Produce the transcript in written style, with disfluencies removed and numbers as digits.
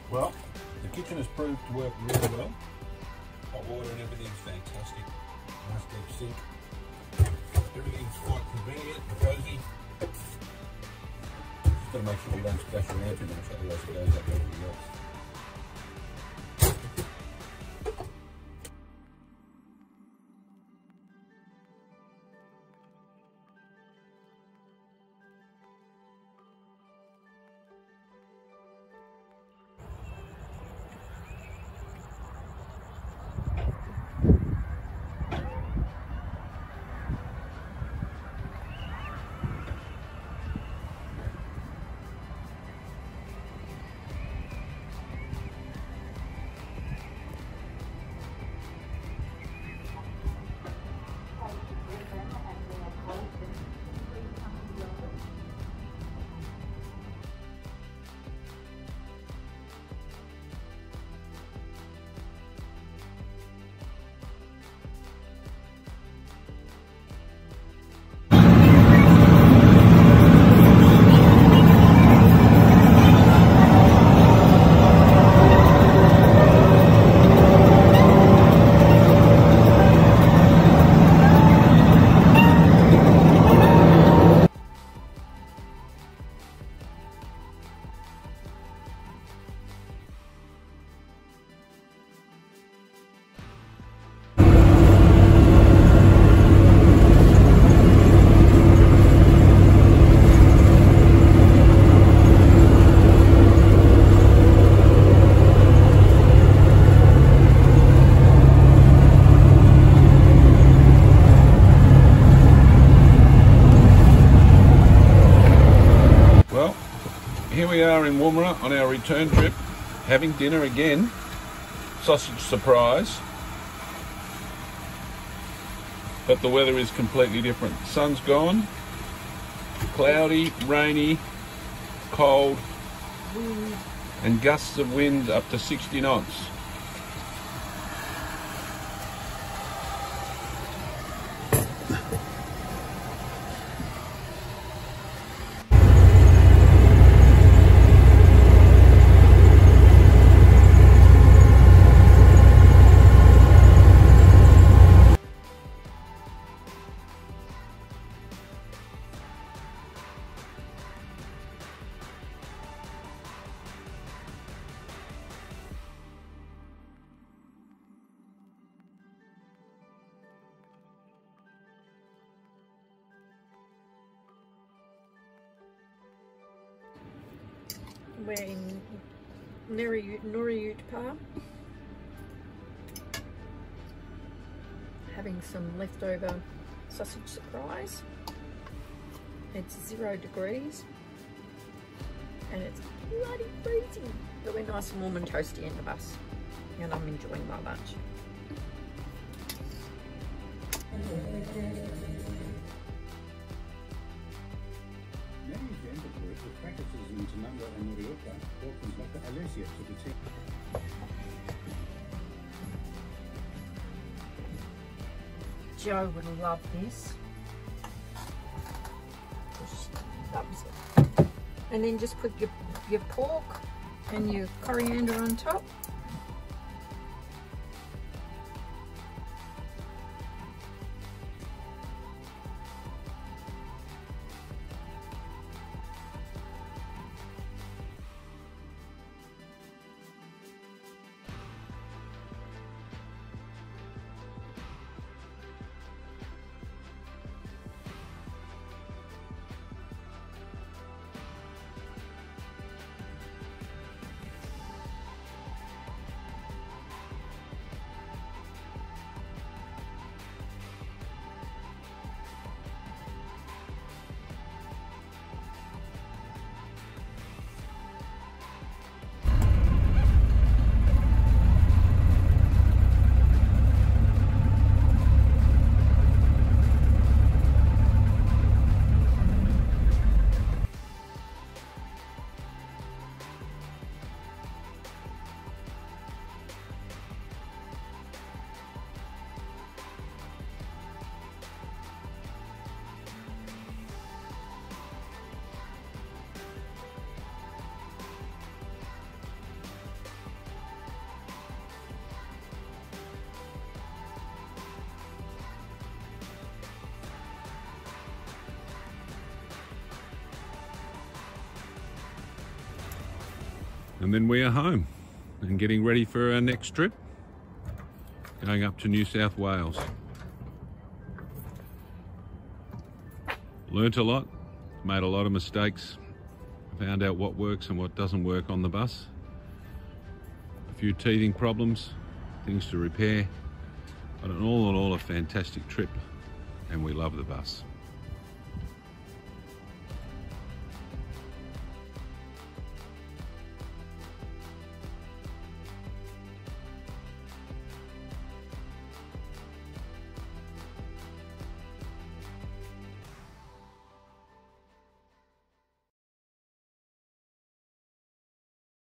Well, the kitchen has proved to work really well. Hot water and everything's fantastic. Nice deep sink. Everything's quite convenient and cosy. Just got to make sure we don't splash around too much, otherwise it goes up everything else. Here we are in Woomera on our return trip, having dinner again. Sausage surprise. But the weather is completely different. Sun's gone, cloudy, rainy, cold, and gusts of wind up to 60 knots. We're in Nooryutpa, having some leftover sausage surprise. It's 0 degrees and it's bloody freezing, but we're nice and warm and toasty in the bus, and I'm enjoying my lunch. Practices in Tananga and Morioka welcomes Dr. Alessia to the team. Joe would love this. She loves it. And then just put your pork and your coriander on top. And then we are home and getting ready for our next trip, going up to New South Wales. Learnt a lot, made a lot of mistakes, found out what works and what doesn't work on the bus. A few teething problems, things to repair, but all in all a fantastic trip, and we love the bus.